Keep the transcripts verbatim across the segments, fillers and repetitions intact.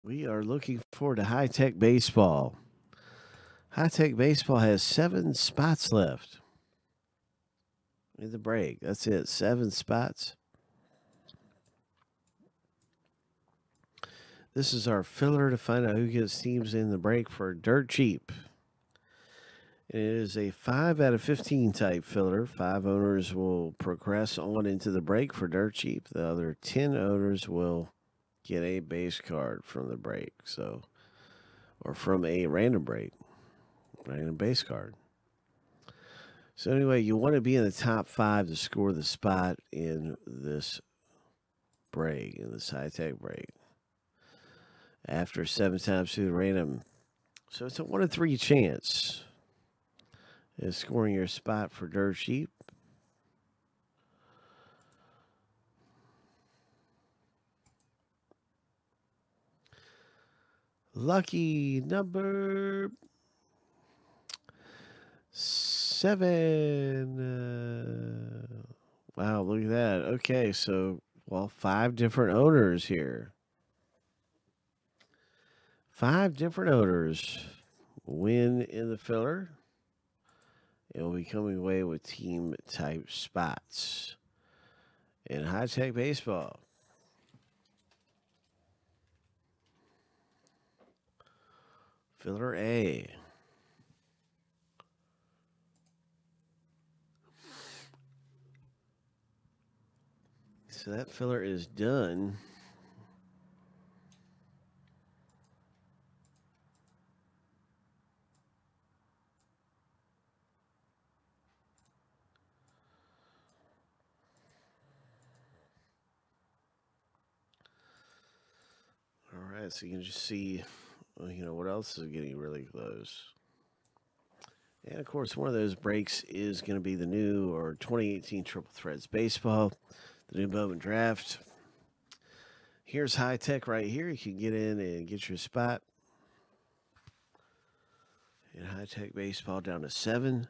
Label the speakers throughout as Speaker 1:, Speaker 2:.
Speaker 1: We are looking forward to high tech baseball. High tech baseball has seven spots left in the break. That's it, seven spots. This is our filler to find out who gets teams in the break for dirt cheap. It is a five out of fifteen type filler. Five owners will progress on into the break for dirt cheap. The other ten owners will get a base card from the break. So, or from a random break, random base card. So anyway, you want to be in the top five to score the spot in this break, in this high tech break. After seven times through the random. So it's a one in three chance of scoring your spot for dirt cheap. Lucky number seven. Uh, wow, look at that. Okay, so, well, five different owners here. Five different owners win in the filler. It will be coming away with team type spots in high tech baseball. Filler A. So that filler is done. All right, so you can just see, well, you know, what else is getting really close. And of course, one of those breaks is going to be the new or twenty eighteen Triple Threads Baseball, the new Bowman Draft. Here's high tech right here. You can get in and get your spot in high tech baseball down to seven.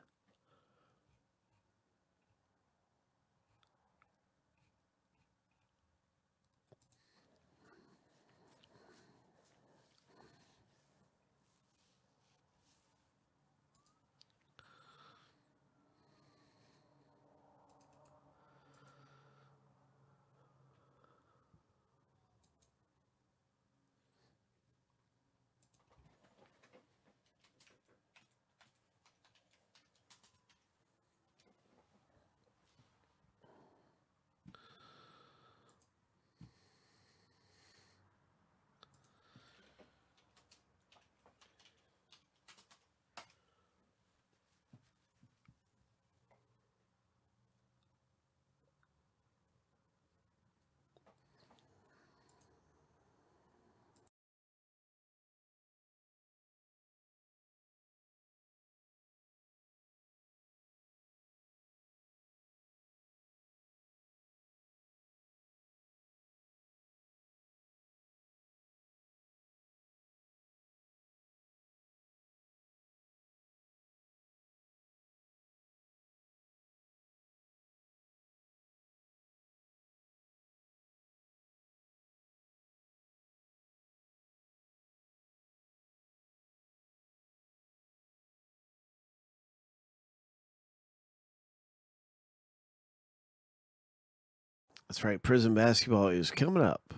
Speaker 1: That's right. Prison basketball is coming up.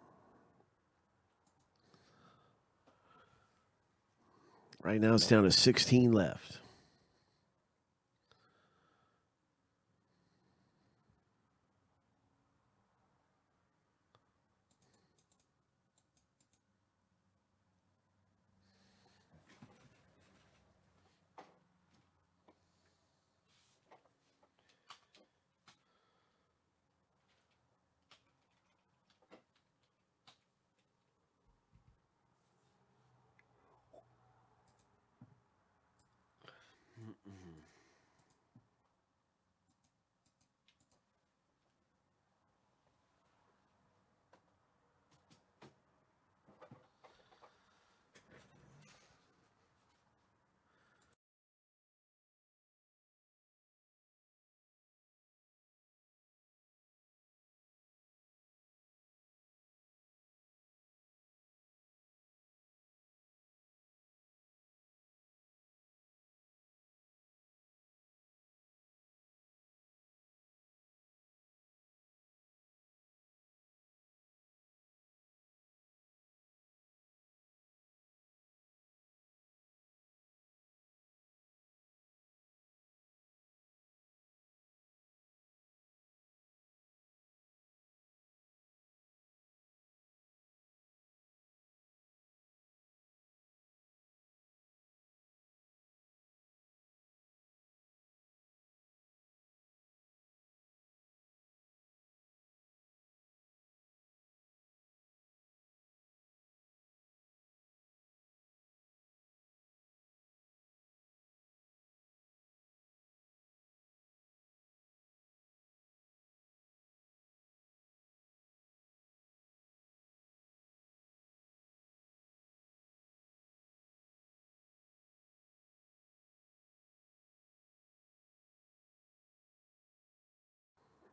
Speaker 1: Right now it's down to sixteen left.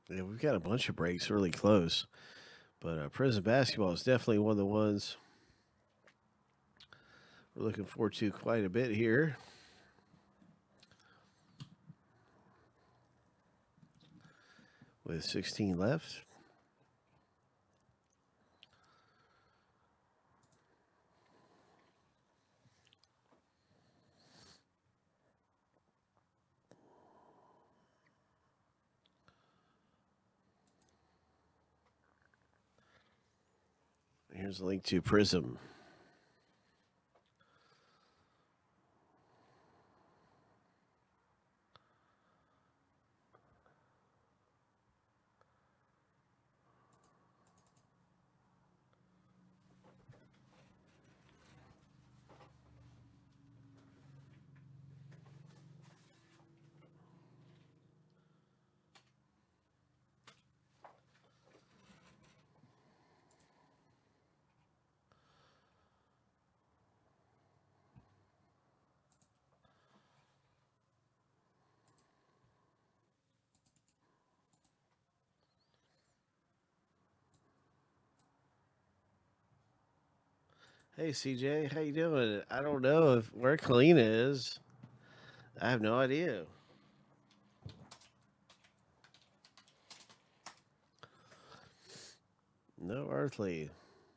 Speaker 1: Yeah, we've got a bunch of breaks really close. But uh, Prison Basketball is definitely one of the ones we're looking forward to quite a bit here. With sixteen left. Here's a link to Prism. Hey C J, how you doing? I don't know if where Kalina is. I have no idea. No earthly.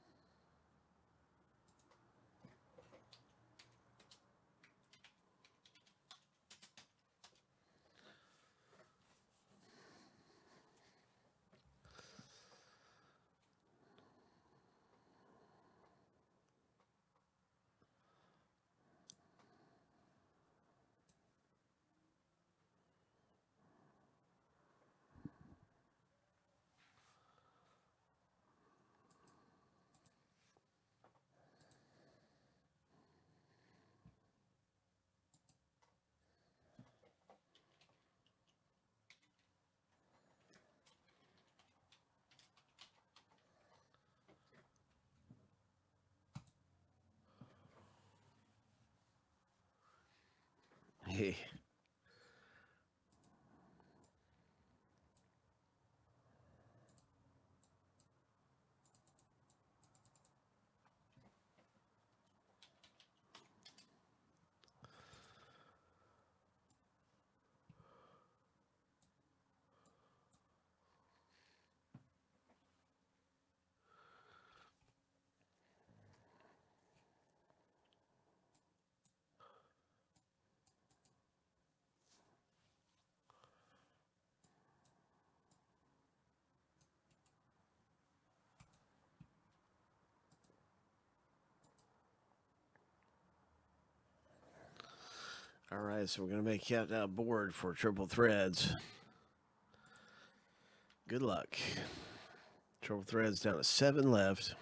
Speaker 1: Hey. All right, so we're going to make countdown board for triple threads. Good luck. Triple threads down to seven left.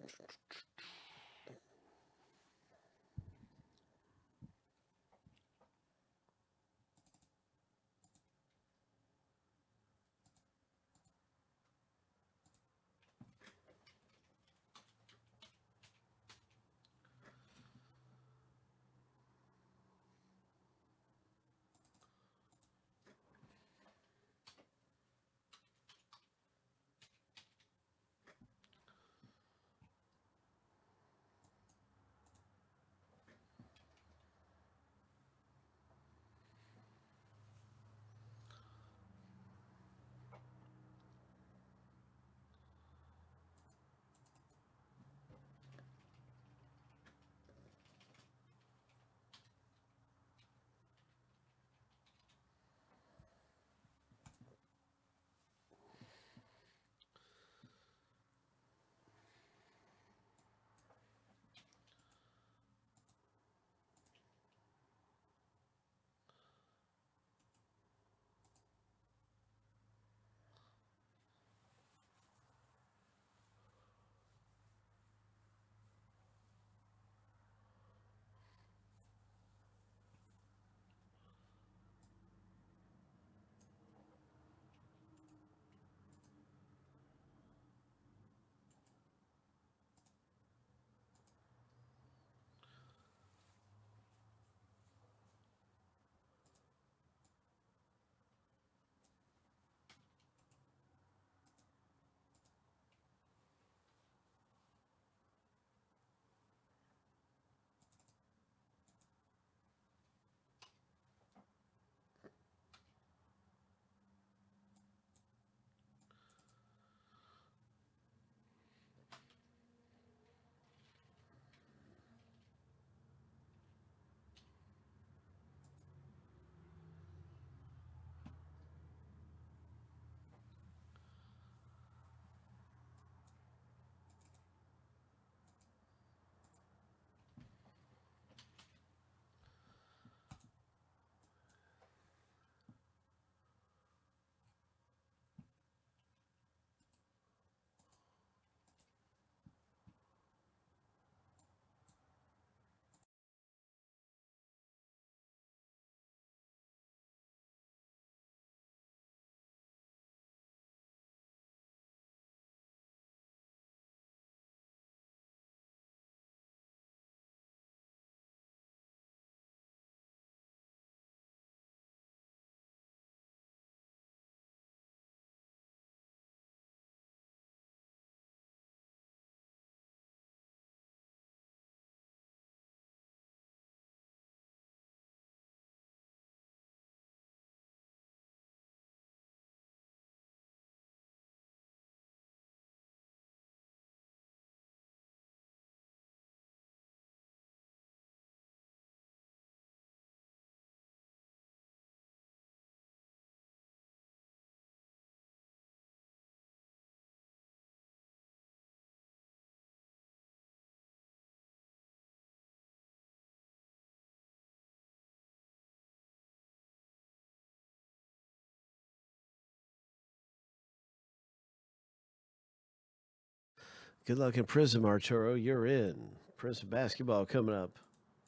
Speaker 1: Good luck in Prism, Arturo. You're in. Prism basketball coming up.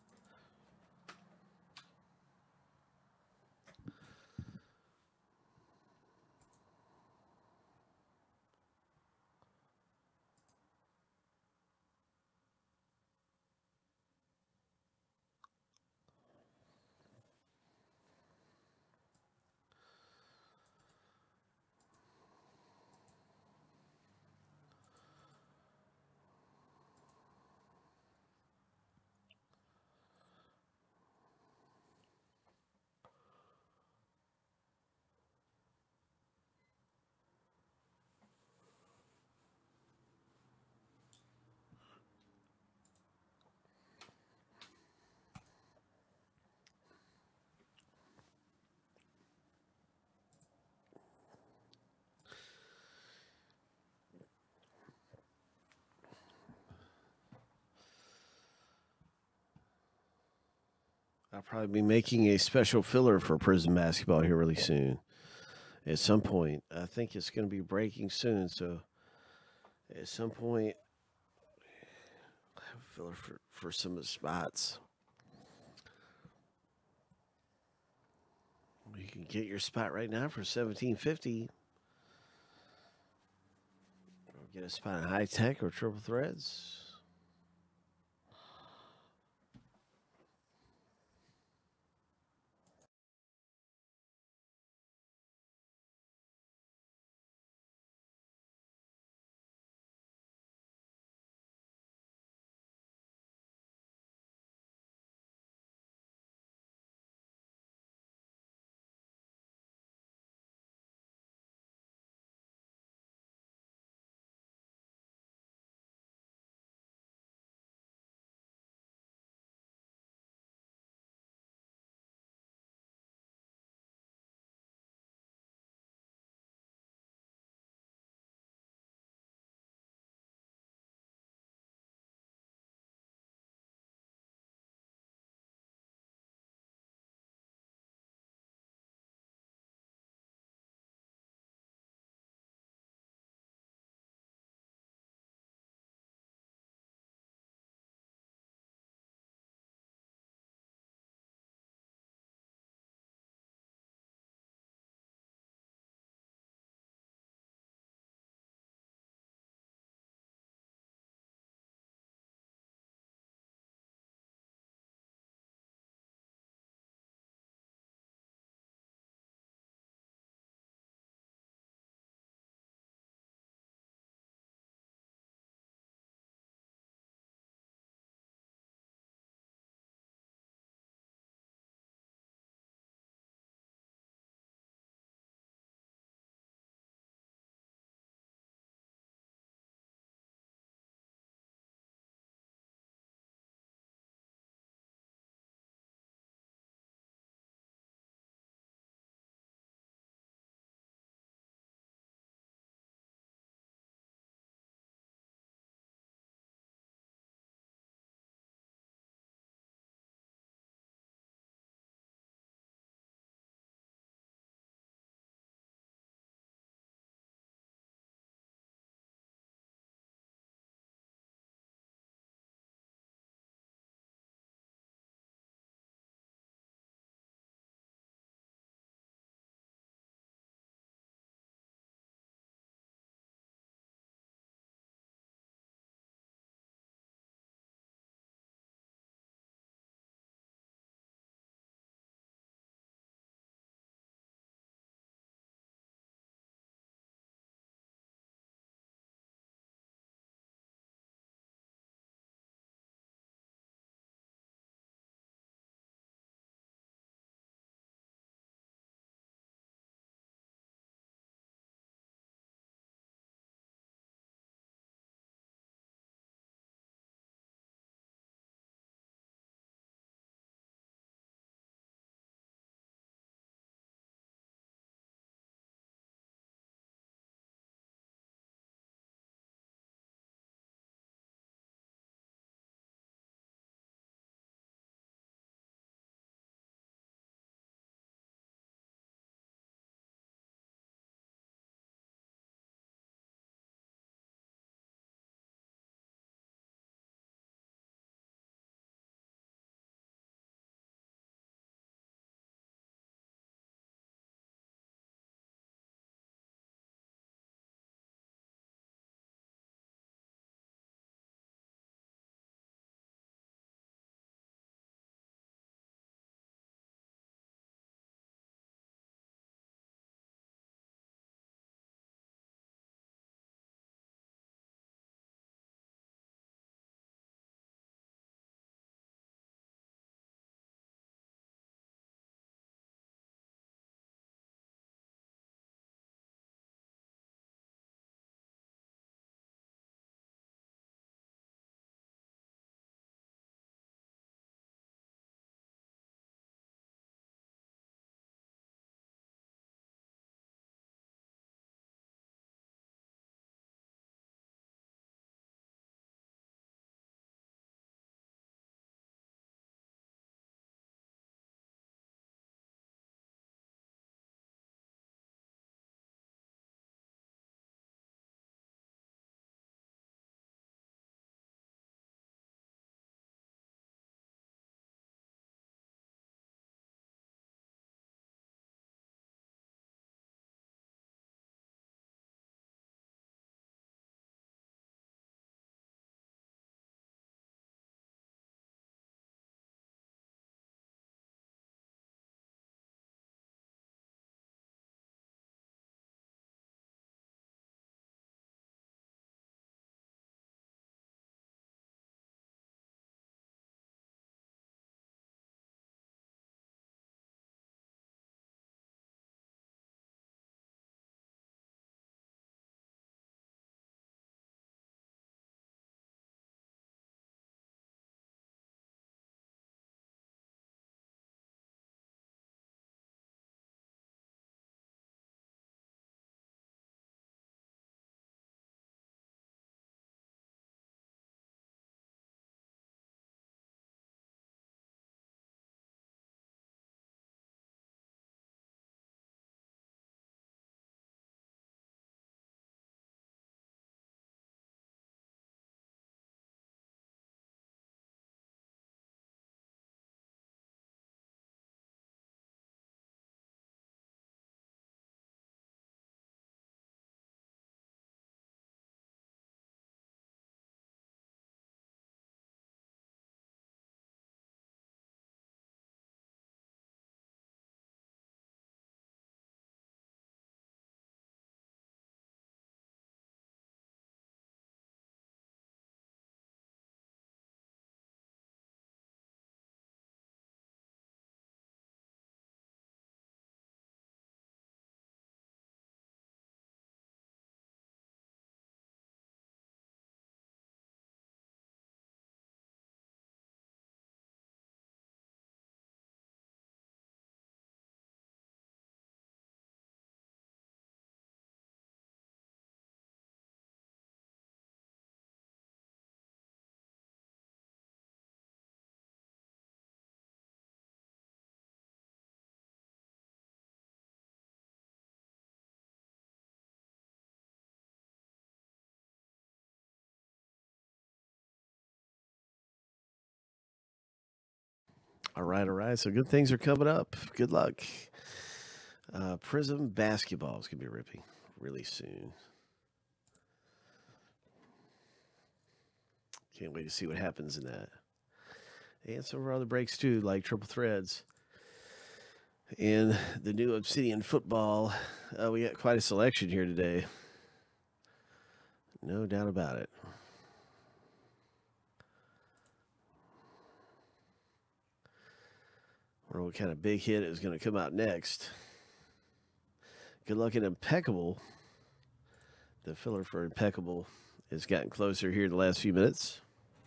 Speaker 1: I'll probably be making a special filler for Prism basketball here really soon. At some point, I think it's going to be breaking soon. So, at some point, filler for, for some of the spots. You can get your spot right now for seventeen fifty. Get a spot in high tech or triple threads. All right, all right. So good things are coming up. Good luck. Uh, Prism basketball is going to be ripping really soon. Can't wait to see what happens in that. And some of our other breaks too, like triple threads. And the new Obsidian football. Uh, we got quite a selection here today. No doubt about it. I wonder what kind of big hit is going to come out next. Good luck at Impeccable. The filler for Impeccable has gotten closer here in the last few minutes.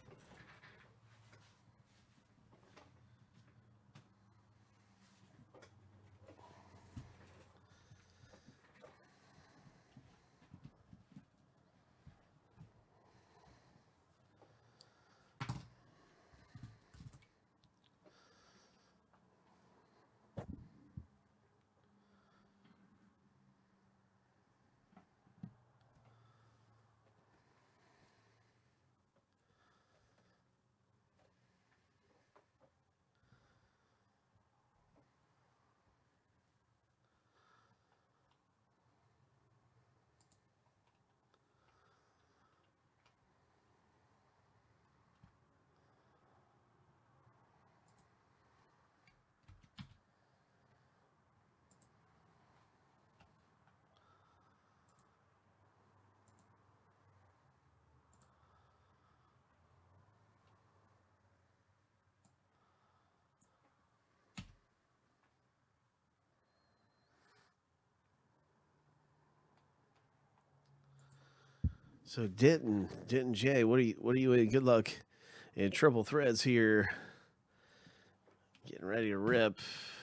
Speaker 1: So Denton, Denton J, what are you what are you in? Good luck in triple threads here. Getting ready to rip.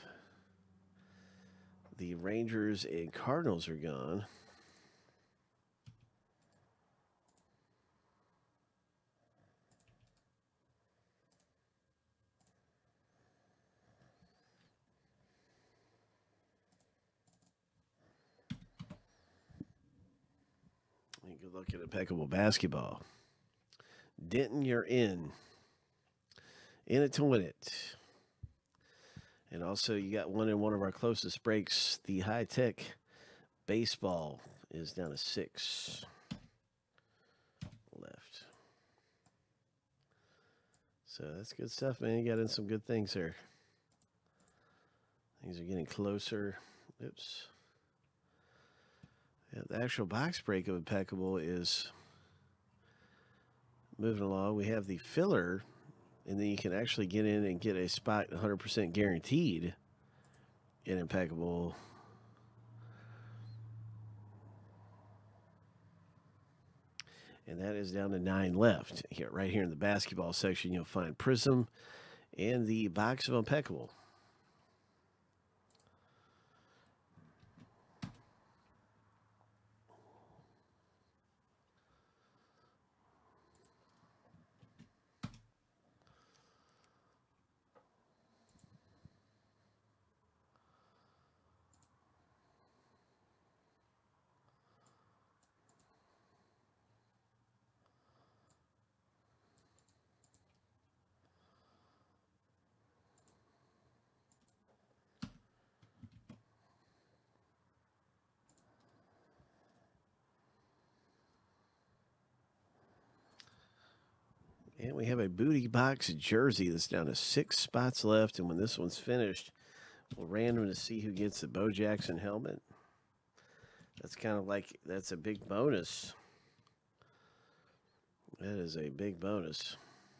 Speaker 1: The Rangers and Cardinals are gone. And good luck at Impeccable basketball. Denton, you're in. In it to win it. And also, you got one in one of our closest breaks. The high-tech baseball is down to six left. So that's good stuff, man. You got in some good things there. Things are getting closer. Oops. Yeah, the actual box break of Impeccable is moving along. We have the filler, and then you can actually get in and get a spot one hundred percent guaranteed in Impeccable. And that is down to nine left. Here, right here in the basketball section, you'll find Prism and the box of Impeccable. And we have a booty box jersey that's down to six spots left. And when this one's finished, we'll random to see who gets the Bo Jackson helmet. That's kind of like, that's a big bonus. That is a big bonus.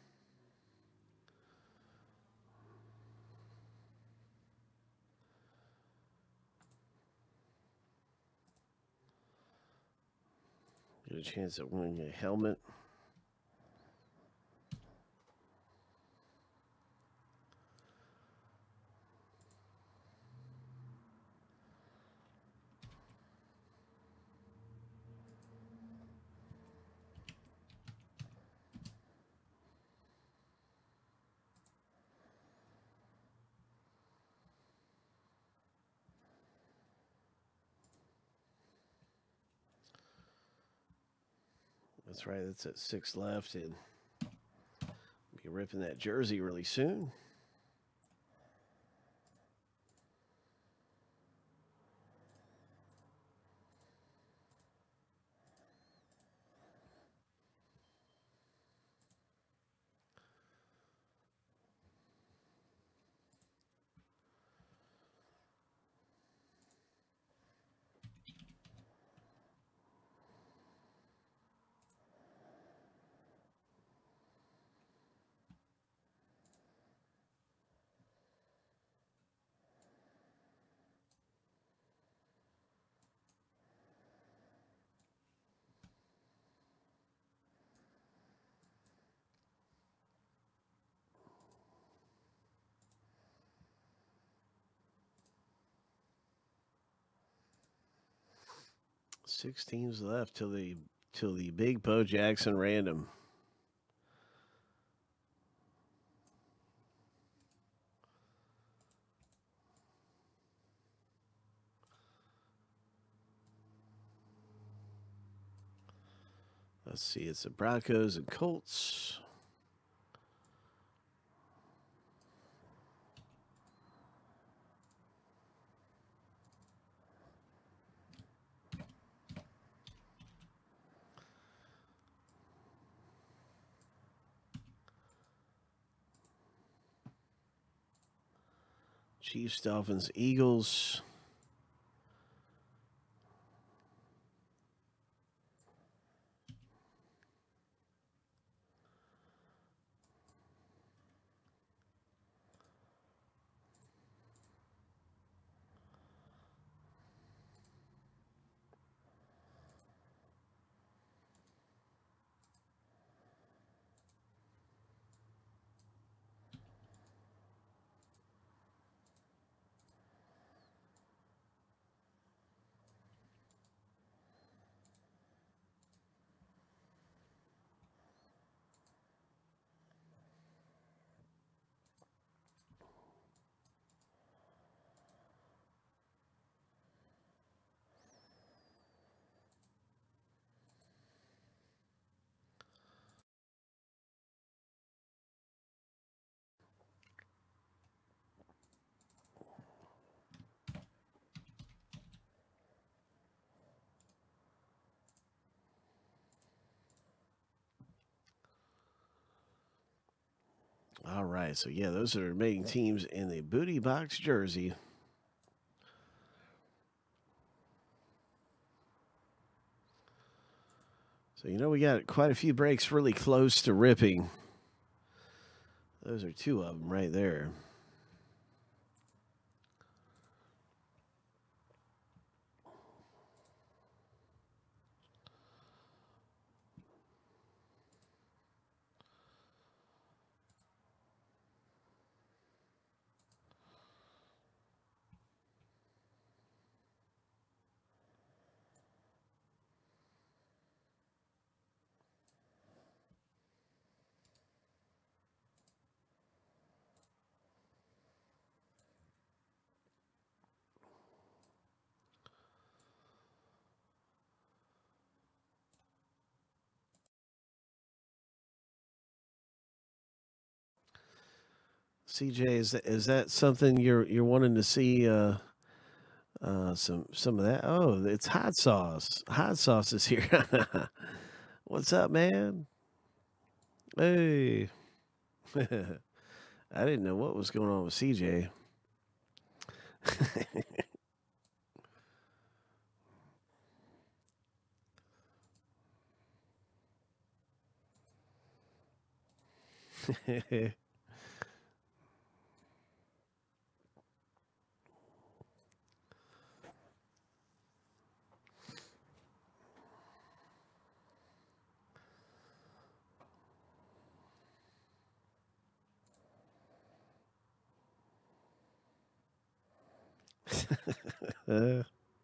Speaker 1: Get a chance at winning a helmet. That's right, that's at six left, and be ripping that jersey really soon. Six teams left till the till the big Bo Jackson random. Let's see, it's the Broncos and Colts. Chiefs, Dolphins, Eagles. All right, so yeah, those are the remaining teams in the Booty Box jersey. So, you know, we got quite a few breaks really close to ripping. Those are two of them right there. C J, is that, is that something you're you're wanting to see? Uh, uh, some some of that. Oh, it's hot sauce. Hot sauce is here. What's up, man? Hey, I didn't know what was going on with C J. uh,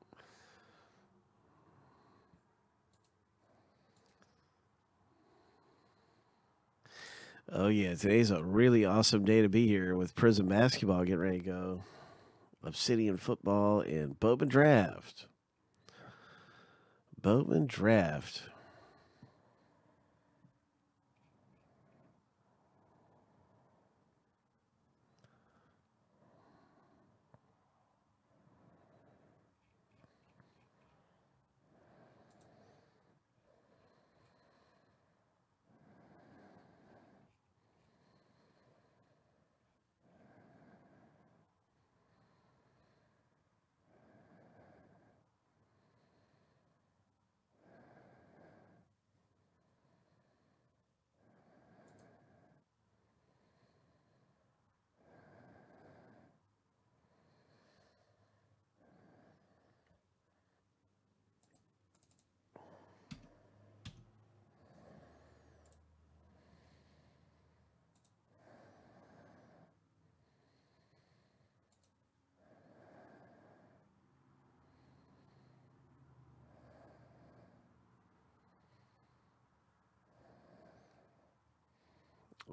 Speaker 1: oh yeah, today's a really awesome day to be here with Prism basketball getting ready to go. Obsidian football and Bowman draft. Bowman draft.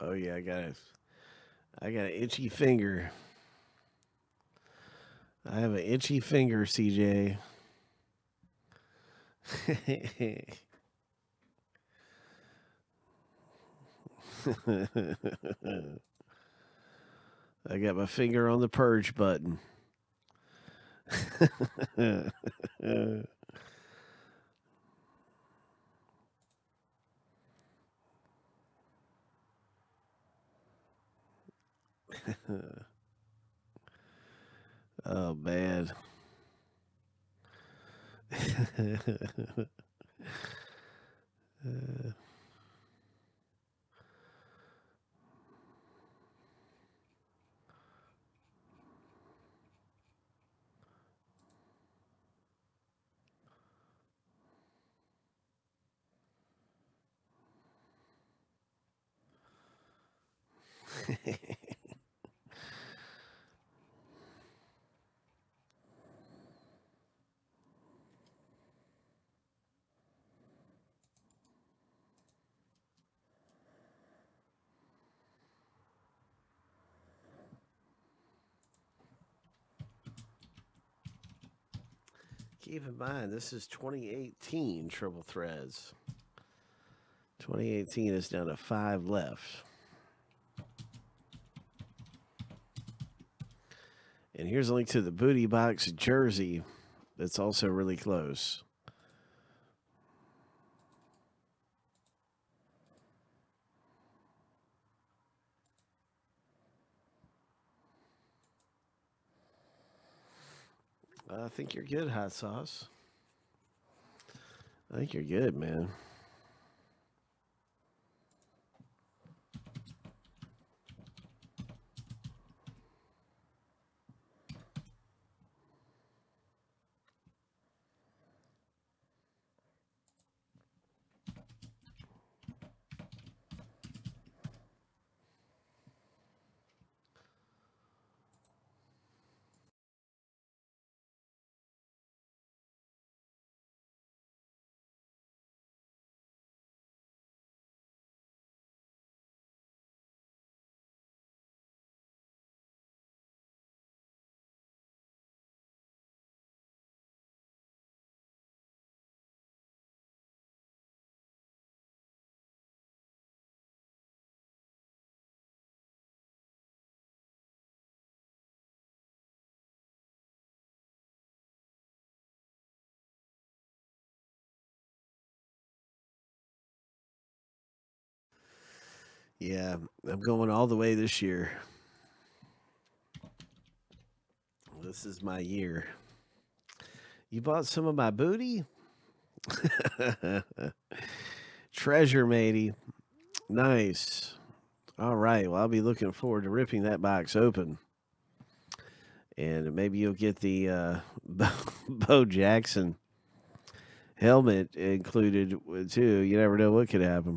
Speaker 1: Oh yeah, I got a, I got an itchy finger. I have an itchy finger, C J. I got my finger on the purge button. Oh man. uh, Keep in mind, this is twenty eighteen Triple Threads. twenty eighteen is down to five left. And here's a link to the Booty Box jersey that's also really close. I think you're good, Hot Sauce. I think you're good, man. Yeah, I'm going all the way this year. This is my year. You bought some of my booty? Treasure, matey. Nice. All right. Well, I'll be looking forward to ripping that box open. And maybe you'll get the uh, Bo Jackson helmet included, too. You never know what could happen.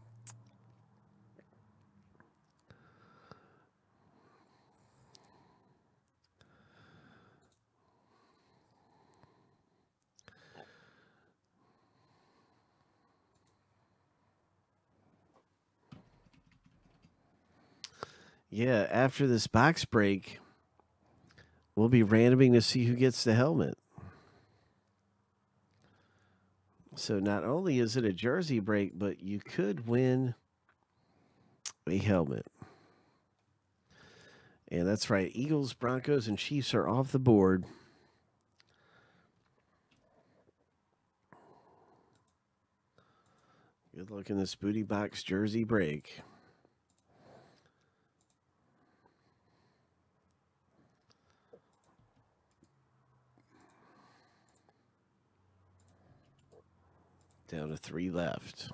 Speaker 1: Yeah, after this box break, we'll be randoming to see who gets the helmet. So not only is it a jersey break, but you could win a helmet. And that's right. Eagles, Broncos, and Chiefs are off the board. Good luck in this booty box jersey break. Down to three left.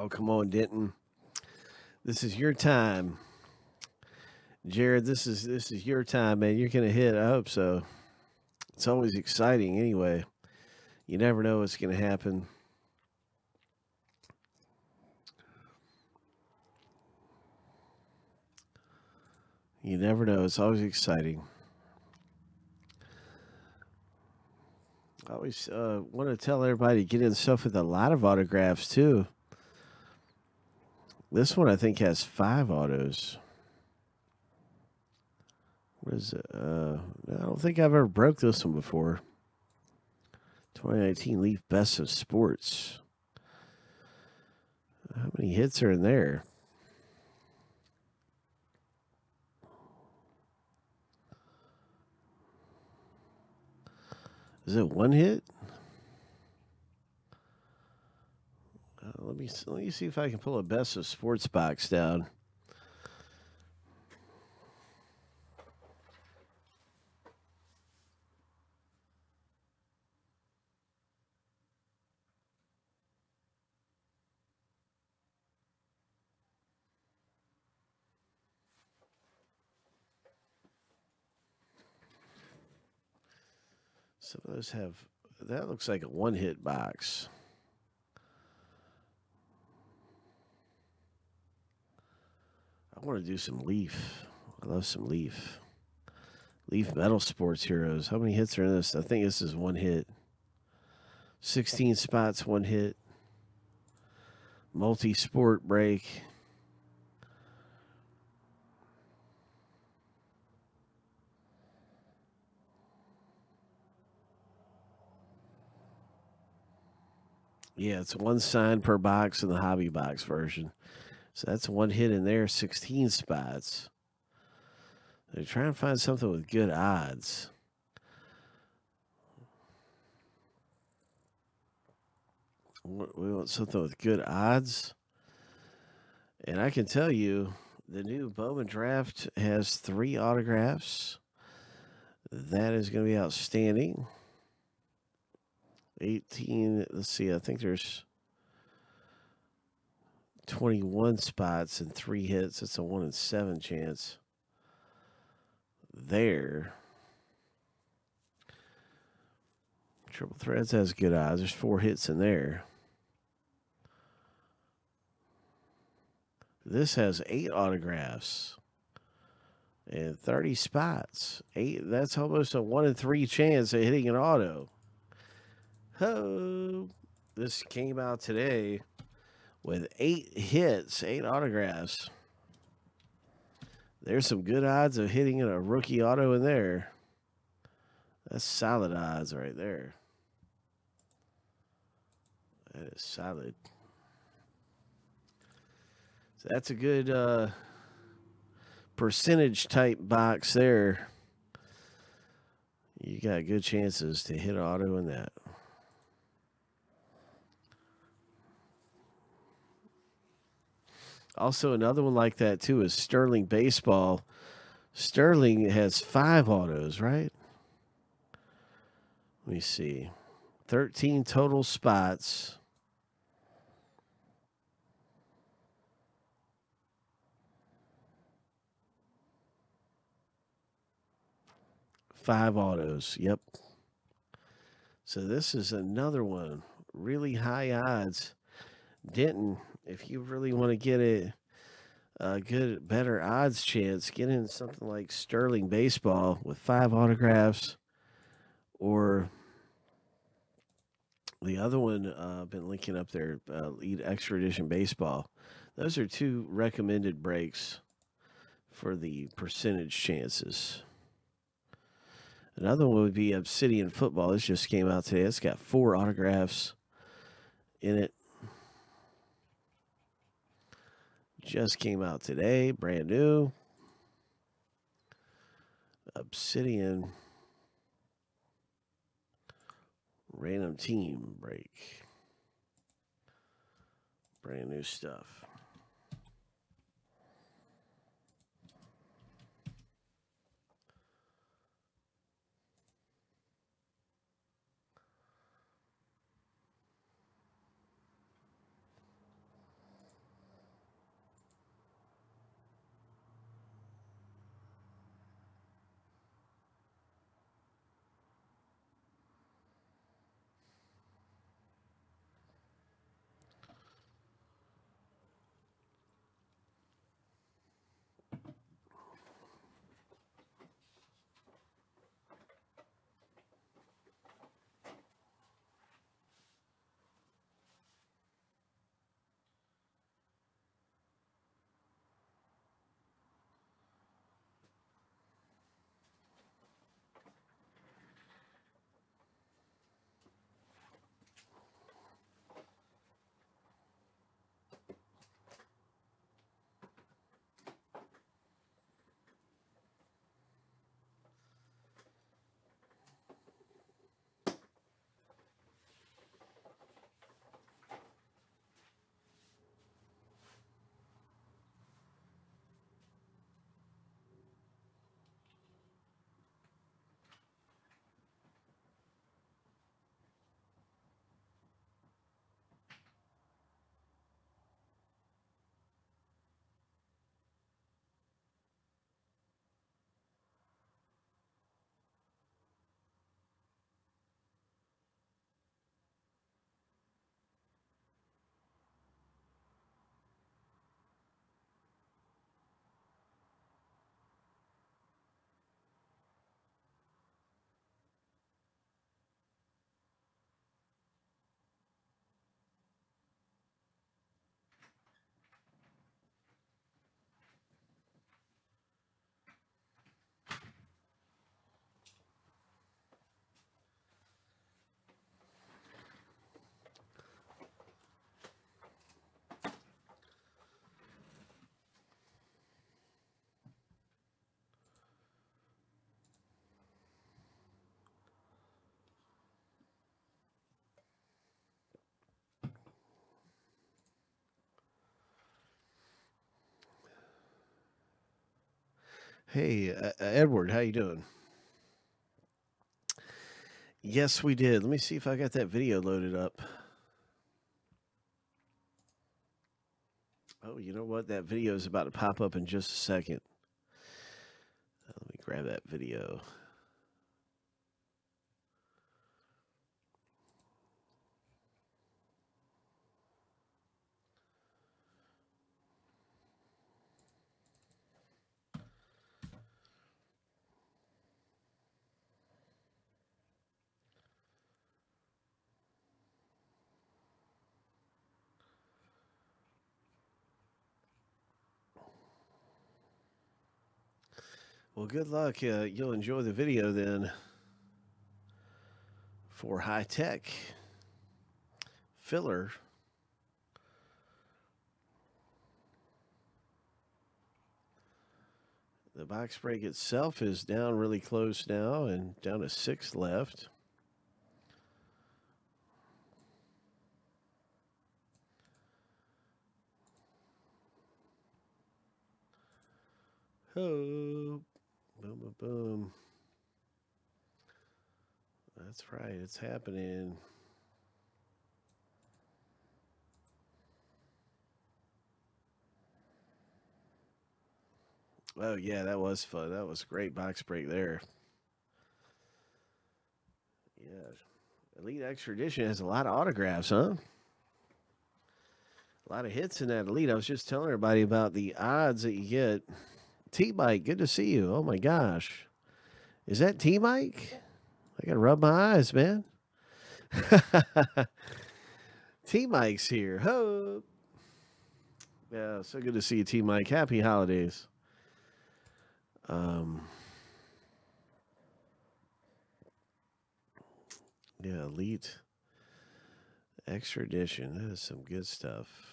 Speaker 1: Oh, come on, Denton. This is your time. Jared, this is this is your time, man. You're gonna hit. I hope so. It's always exciting anyway. You never know what's gonna happen. You never know. It's always exciting. I always uh, want to tell everybody to get in stuff with a lot of autographs too. This one I think has five autos. What is it? Uh, I don't think I've ever broke this one before. twenty nineteen Leaf Best of Sports. How many hits are in there? Is it one hit? Uh, let me let me see if I can pull a Best of Sports box down. Some of those have, that looks like a one hit box. I want to do some Leaf. I love some Leaf. Leaf Metal Sports Heroes. How many hits are in this? I think this is one hit. sixteen spots, one hit. Multi-sport break. Yeah, it's one sign per box in the hobby box version. So that's one hit in there, sixteen spots. They're trying to find something with good odds. We want something with good odds. And I can tell you, the new Bowman draft has three autographs. That is going to be outstanding. eighteen, let's see, I think there's twenty-one spots and three hits. It's a one in seven chance. There. Triple Threads has good odds. There's four hits in there. This has eight autographs and thirty spots. Eight. That's almost a one in three chance of hitting an auto. Ho! This came out today with eight hits, eight autographs. There's some good odds of hitting a rookie auto in there. That's solid odds right there. That is solid. So that's a good uh, percentage type box there. You got good chances to hit auto in that. Also, another one like that, too, is Sterling Baseball. Sterling has five autos, right? Let me see. thirteen total spots. Five autos. Yep. So this is another one. Really high odds. Denton, if you really want to get a, a good, better odds chance, get in something like Sterling Baseball with five autographs, or the other one uh, I've been linking up there, uh, Elite Extra Edition Baseball. Those are two recommended breaks for the percentage chances. Another one would be Obsidian Football. This just came out today. It's got four autographs in it. Just came out today, brand new. Obsidian random team break. Brand new stuff. Hey, uh, Edward, how you doing? Yes, we did. Let me see if I got that video loaded up. Oh, you know what? That video is about to pop up in just a second. Uh, let me grab that video. Well, good luck. Uh, you'll enjoy the video then for high tech filler. The box break itself is down really close now and down to six left. Oh, boom, boom, boom. That's right. It's happening. Oh, yeah, that was fun. That was a great box break there. Yeah. Elite Extra Edition has a lot of autographs, huh? A lot of hits in that Elite. I was just telling everybody about the odds that you get. T-Mike, good to see you. Oh, my gosh. Is that T-Mike? I got to rub my eyes, man. T-Mike's here. Ho! Yeah, so good to see you, T-Mike. Happy holidays. Um, yeah, Elite Extra Edition. That is some good stuff.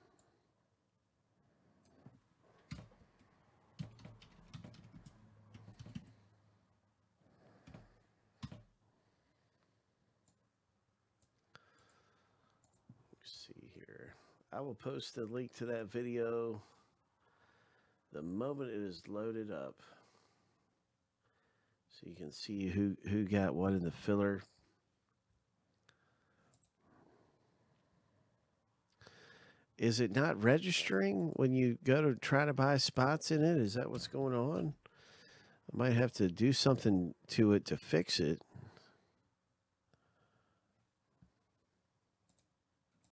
Speaker 1: Let's see here. I will post the link to that video the moment it is loaded up, so you can see who who got what in the filler. Is it not registering when you go to try to buy spots in it? Is that what's going on? I might have to do something to it to fix it.